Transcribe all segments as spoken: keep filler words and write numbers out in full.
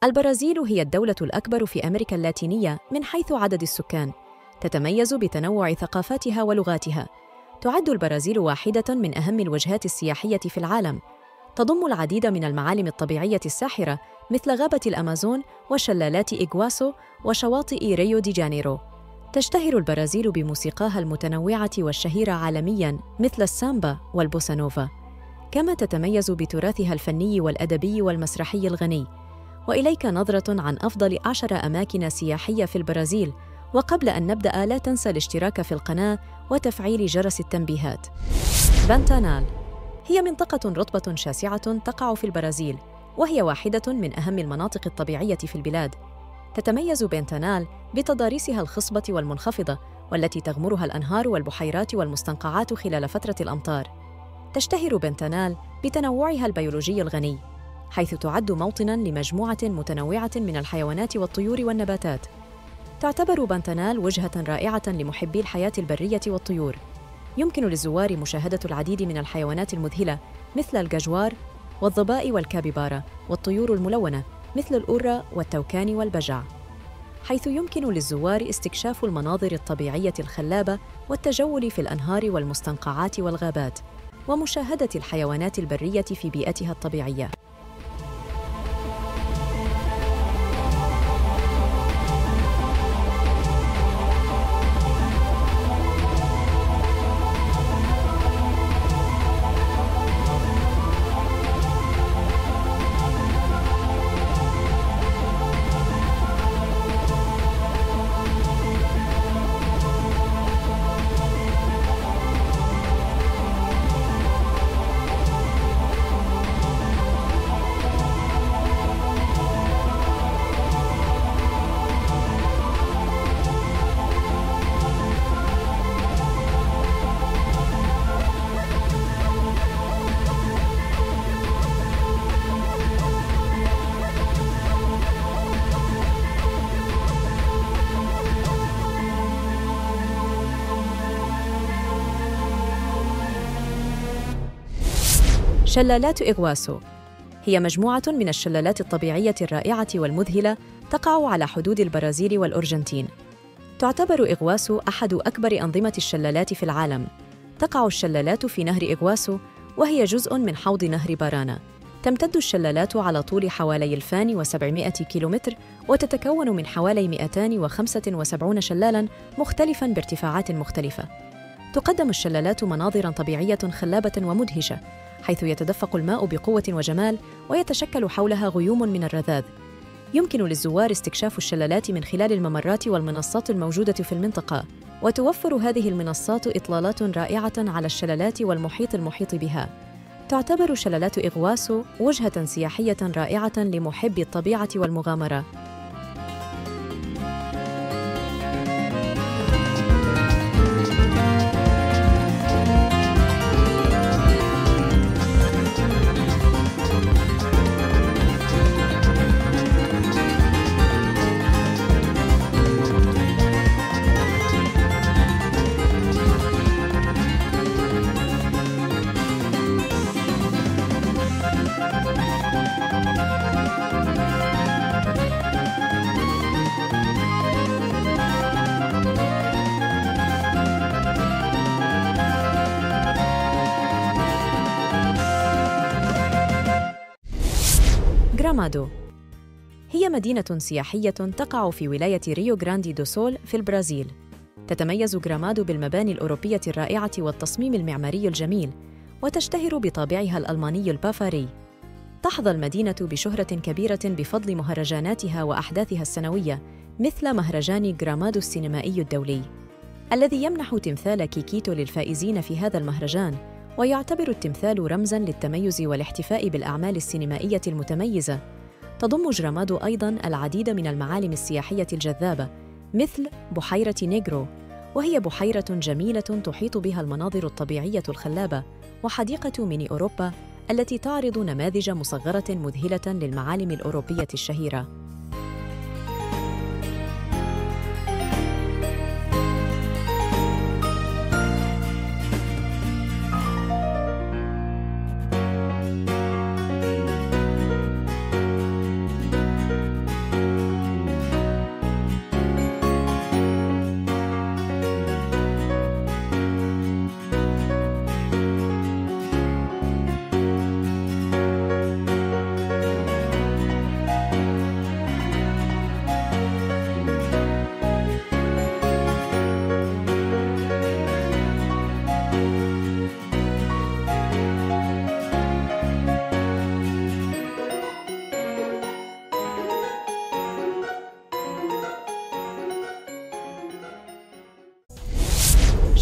البرازيل هي الدولة الأكبر في أمريكا اللاتينية من حيث عدد السكان. تتميز بتنوع ثقافاتها ولغاتها. تعد البرازيل واحدة من أهم الوجهات السياحية في العالم. تضم العديد من المعالم الطبيعية الساحرة مثل غابة الأمازون وشلالات إغواسو وشواطئ ريو دي جانيرو. تشتهر البرازيل بموسيقاها المتنوعة والشهيرة عالمياً مثل السامبا والبوسانوفا. كما تتميز بتراثها الفني والأدبي والمسرحي الغني. وإليك نظرة عن أفضل عشر أماكن سياحية في البرازيل. وقبل أن نبدأ لا تنسى الاشتراك في القناة وتفعيل جرس التنبيهات. بانتانال هي منطقة رطبة شاسعة تقع في البرازيل، وهي واحدة من أهم المناطق الطبيعية في البلاد. تتميز بانتانال بتضاريسها الخصبة والمنخفضة، والتي تغمرها الأنهار والبحيرات والمستنقعات خلال فترة الأمطار. تشتهر بانتانال بتنوعها البيولوجي الغني، حيث تعد موطناً لمجموعة متنوعة من الحيوانات والطيور والنباتات. تعتبر بانتانال وجهة رائعة لمحبي الحياة البرية والطيور. يمكن للزوار مشاهدة العديد من الحيوانات المذهلة مثل الجاجوار والظباء والكابيبارا، والطيور الملونة مثل الأورا والتوكان والبجع. حيث يمكن للزوار استكشاف المناظر الطبيعية الخلابة والتجول في الأنهار والمستنقعات والغابات، ومشاهدة الحيوانات البرية في بيئتها الطبيعية. شلالات إغواسو هي مجموعة من الشلالات الطبيعية الرائعة والمذهلة تقع على حدود البرازيل والأرجنتين. تعتبر إغواسو أحد أكبر أنظمة الشلالات في العالم. تقع الشلالات في نهر إغواسو، وهي جزء من حوض نهر بارانا. تمتد الشلالات على طول حوالي ألفين وسبعمائة كيلومتر، وتتكون من حوالي مئتين وخمسة وسبعين شلالاً مختلفاً بارتفاعات مختلفة. تقدم الشلالات مناظراً طبيعية خلابة ومدهشة، حيث يتدفق الماء بقوة وجمال، ويتشكل حولها غيوم من الرذاذ. يمكن للزوار استكشاف الشلالات من خلال الممرات والمنصات الموجودة في المنطقة، وتوفر هذه المنصات إطلالات رائعة على الشلالات والمحيط المحيط بها. تعتبر شلالات إغواسو وجهة سياحية رائعة لمحبي الطبيعة والمغامرة. غرامادو هي مدينة سياحية تقع في ولاية ريو غراندي دو سول في البرازيل. تتميز غرامادو بالمباني الأوروبية الرائعة والتصميم المعماري الجميل، وتشتهر بطابعها الألماني البافاري. تحظى المدينة بشهرة كبيرة بفضل مهرجاناتها وأحداثها السنوية، مثل مهرجان غرامادو السينمائي الدولي، الذي يمنح تمثال كيكيتو للفائزين في هذا المهرجان. ويعتبر التمثال رمزاً للتميز والاحتفاء بالأعمال السينمائية المتميزة. تضم غرامادو أيضاً العديد من المعالم السياحية الجذابة، مثل بحيرة نيغرو، وهي بحيرة جميلة تحيط بها المناظر الطبيعية الخلابة، وحديقة ميني أوروبا التي تعرض نماذج مصغرة مذهلة للمعالم الأوروبية الشهيرة.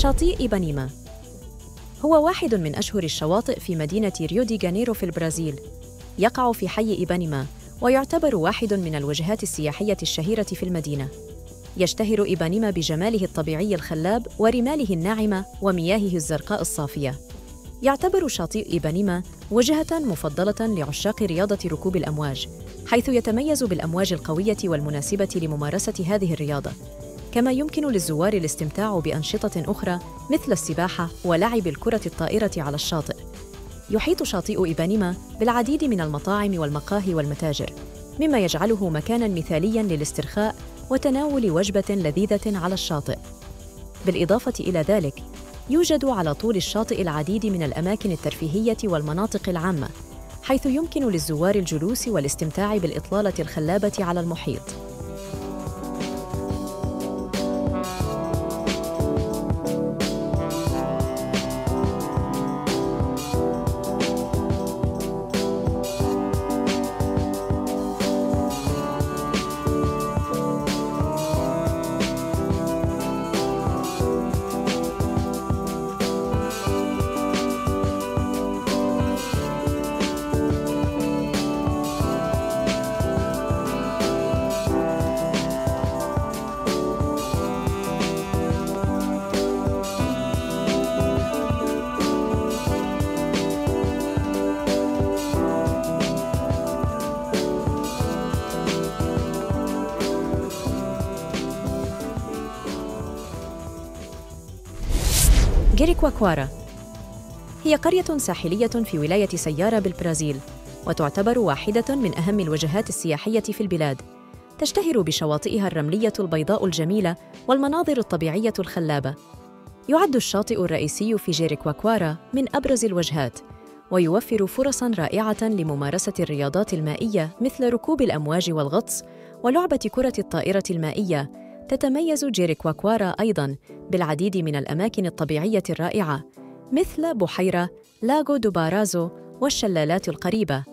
شاطئ إيبانيما هو واحد من أشهر الشواطئ في مدينة ريو دي جانيرو في البرازيل. يقع في حي إيبانيما ويعتبر واحد من الوجهات السياحية الشهيرة في المدينة. يشتهر إيبانيما بجماله الطبيعي الخلاب ورماله الناعمة ومياهه الزرقاء الصافية. يعتبر شاطئ إيبانيما وجهة مفضلة لعشاق رياضة ركوب الأمواج، حيث يتميز بالأمواج القوية والمناسبة لممارسة هذه الرياضة. كما يمكن للزوار الاستمتاع بأنشطة أخرى مثل السباحة ولعب الكرة الطائرة على الشاطئ. يحيط شاطئ إيبانيما بالعديد من المطاعم والمقاهي والمتاجر، مما يجعله مكاناً مثالياً للاسترخاء وتناول وجبة لذيذة على الشاطئ. بالإضافة إلى ذلك، يوجد على طول الشاطئ العديد من الأماكن الترفيهية والمناطق العامة، حيث يمكن للزوار الجلوس والاستمتاع بالإطلالة الخلابة على المحيط. جيريكواكوارا هي قرية ساحلية في ولاية سيارا بالبرازيل، وتعتبر واحدة من أهم الوجهات السياحية في البلاد. تشتهر بشواطئها الرملية البيضاء الجميلة والمناظر الطبيعية الخلابة. يعد الشاطئ الرئيسي في جيريكواكوارا من أبرز الوجهات، ويوفر فرصاً رائعة لممارسة الرياضات المائية مثل ركوب الأمواج والغطس ولعبة كرة الطائرة المائية. تتميز جيريكواكوارا أيضاً بالعديد من الأماكن الطبيعية الرائعة مثل بحيرة لاغو دو بارازو والشلالات القريبة.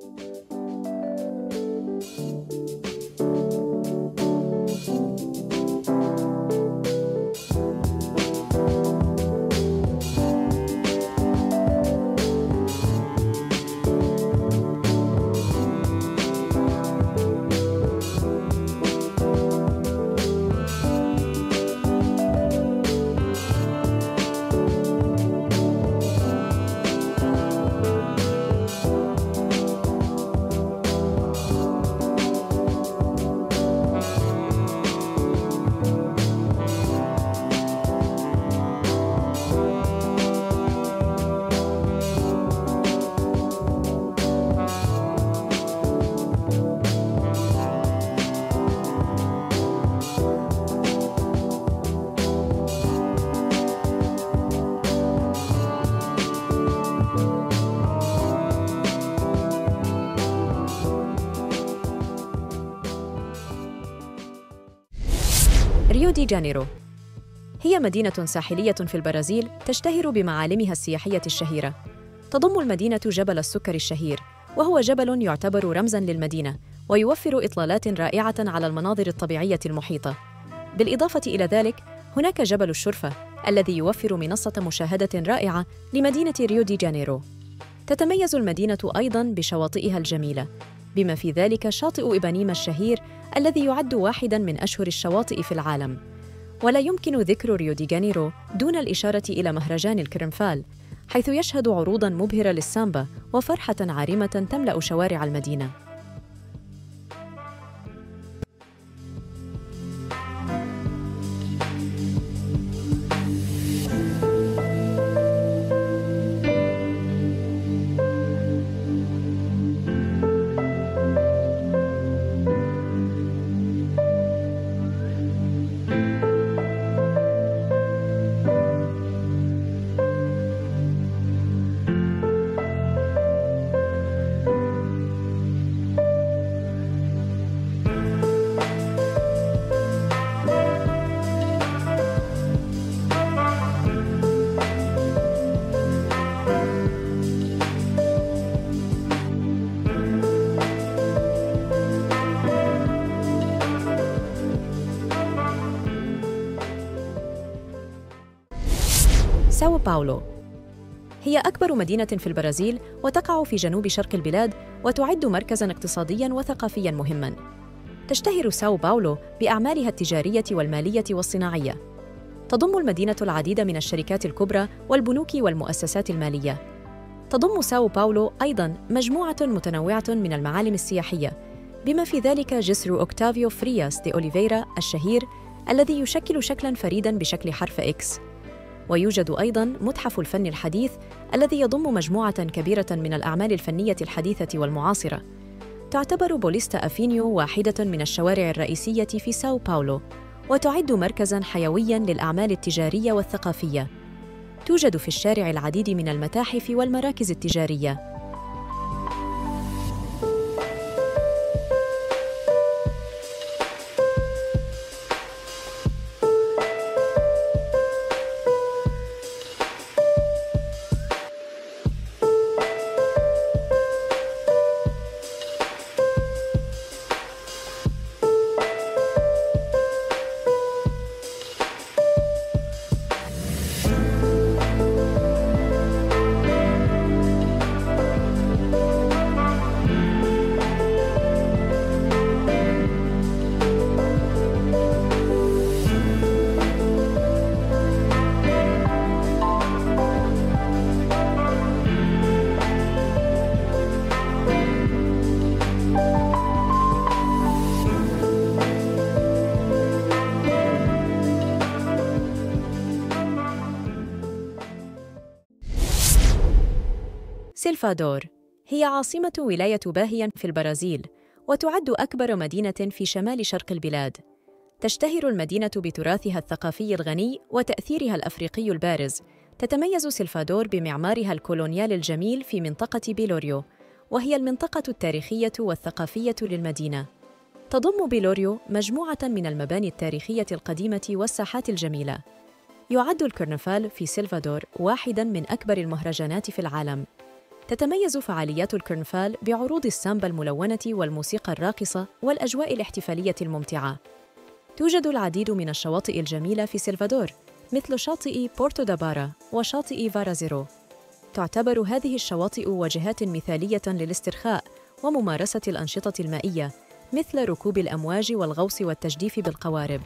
ريو دي جانيرو هي مدينة ساحلية في البرازيل تشتهر بمعالمها السياحية الشهيرة. تضم المدينة جبل السكر الشهير، وهو جبل يعتبر رمزاً للمدينة ويوفر إطلالات رائعة على المناظر الطبيعية المحيطة. بالإضافة إلى ذلك، هناك جبل الشرفة الذي يوفر منصة مشاهدة رائعة لمدينة ريو دي جانيرو. تتميز المدينة أيضاً بشواطئها الجميلة، بما في ذلك شاطئ إيبانيما الشهير الذي يعد واحداً من أشهر الشواطئ في العالم. ولا يمكن ذكر ريو دي جانيرو دون الإشارة إلى مهرجان الكرنفال، حيث يشهد عروضاً مبهرة للسامبا وفرحة عارمة تملأ شوارع المدينة. باولو. هي أكبر مدينة في البرازيل وتقع في جنوب شرق البلاد وتعد مركزاً اقتصادياً وثقافياً مهماً. تشتهر ساو باولو بأعمالها التجارية والمالية والصناعية. تضم المدينة العديد من الشركات الكبرى والبنوك والمؤسسات المالية. تضم ساو باولو أيضاً مجموعة متنوعة من المعالم السياحية، بما في ذلك جسر أوكتافيو فرياس دي أوليفيرا الشهير الذي يشكل شكلاً فريداً بشكل حرف إكس. ويوجد أيضاً متحف الفن الحديث الذي يضم مجموعة كبيرة من الأعمال الفنية الحديثة والمعاصرة. تعتبر بوليستا أفينيو واحدة من الشوارع الرئيسية في ساو باولو، وتعد مركزاً حيوياً للأعمال التجارية والثقافية. توجد في الشارع العديد من المتاحف والمراكز التجارية. سلفادور هي عاصمة ولاية باهيا في البرازيل، وتعد أكبر مدينة في شمال شرق البلاد. تشتهر المدينة بتراثها الثقافي الغني وتأثيرها الأفريقي البارز. تتميز سلفادور بمعمارها الكولونيال الجميل في منطقة بيلوريو، وهي المنطقة التاريخية والثقافية للمدينة. تضم بيلوريو مجموعة من المباني التاريخية القديمة والساحات الجميلة. يعد الكرنفال في سلفادور واحداً من أكبر المهرجانات في العالم. تتميز فعاليات الكرنفال بعروض السامبا الملونة والموسيقى الراقصة والأجواء الاحتفالية الممتعة. توجد العديد من الشواطئ الجميلة في سلفادور، مثل شاطئ بورتو دابارا وشاطئ فارازيرو. تعتبر هذه الشواطئ وجهات مثالية للاسترخاء وممارسة الأنشطة المائية، مثل ركوب الأمواج والغوص والتجديف بالقوارب.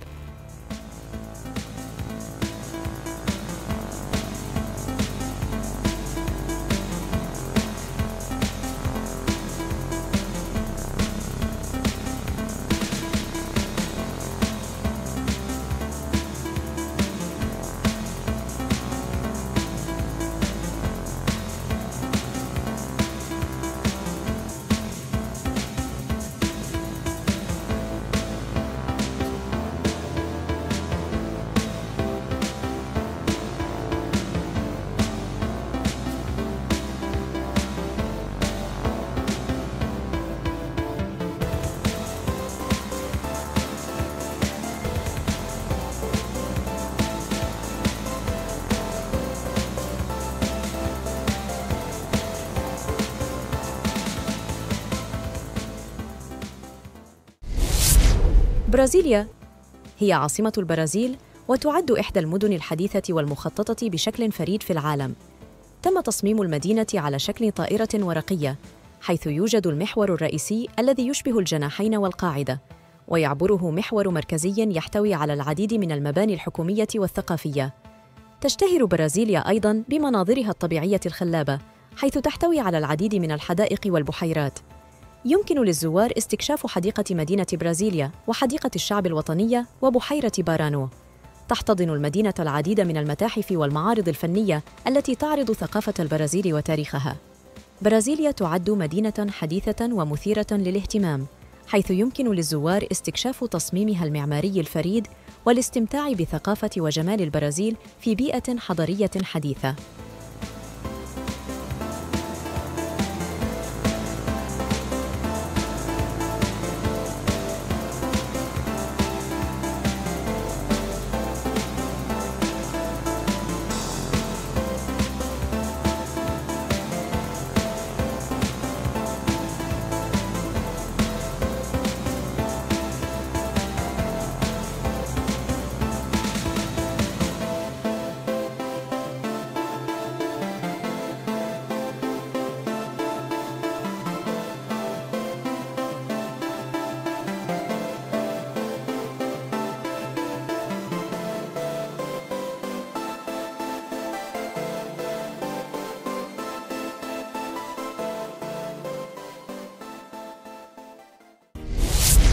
برازيليا هي عاصمة البرازيل، وتعد إحدى المدن الحديثة والمخططة بشكل فريد في العالم. تم تصميم المدينة على شكل طائرة ورقية، حيث يوجد المحور الرئيسي الذي يشبه الجناحين والقاعدة، ويعبره محور مركزي يحتوي على العديد من المباني الحكومية والثقافية. تشتهر برازيليا أيضاً بمناظرها الطبيعية الخلابة، حيث تحتوي على العديد من الحدائق والبحيرات. يمكن للزوار استكشاف حديقة مدينة برازيليا وحديقة الشعب الوطنية وبحيرة بارانو. تحتضن المدينة العديد من المتاحف والمعارض الفنية التي تعرض ثقافة البرازيل وتاريخها. برازيليا تعد مدينة حديثة ومثيرة للاهتمام، حيث يمكن للزوار استكشاف تصميمها المعماري الفريد والاستمتاع بثقافة وجمال البرازيل في بيئة حضرية حديثة.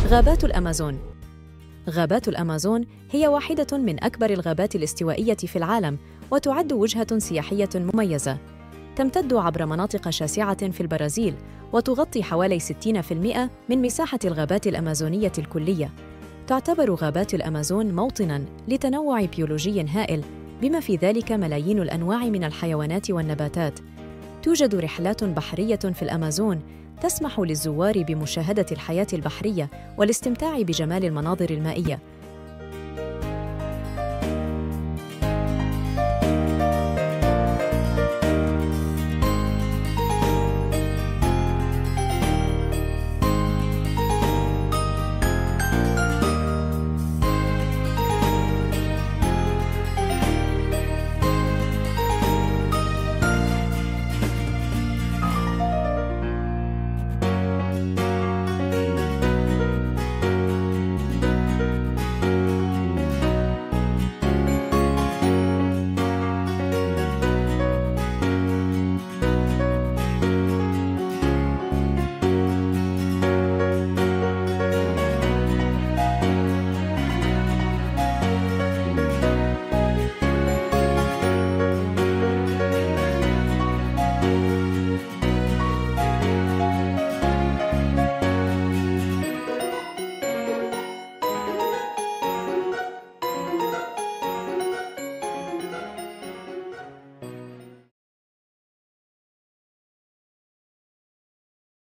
غابات الأمازون. غابات الأمازون هي واحدة من أكبر الغابات الاستوائية في العالم، وتعد وجهة سياحية مميزة. تمتد عبر مناطق شاسعة في البرازيل، وتغطي حوالي ستين بالمئة من مساحة الغابات الأمازونية الكلية. تعتبر غابات الأمازون موطناً لتنوع بيولوجي هائل، بما في ذلك ملايين الأنواع من الحيوانات والنباتات. توجد رحلات بحرية في الأمازون تسمح للزوار بمشاهدة الحياة البحرية والاستمتاع بجمال المناظر المائية،